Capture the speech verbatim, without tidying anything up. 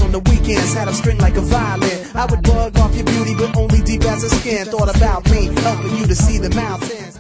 on the weekends, had a string like a violin. I would bug off your beauty, but only deep as a skin. Thought about me, helping you to see the mountains.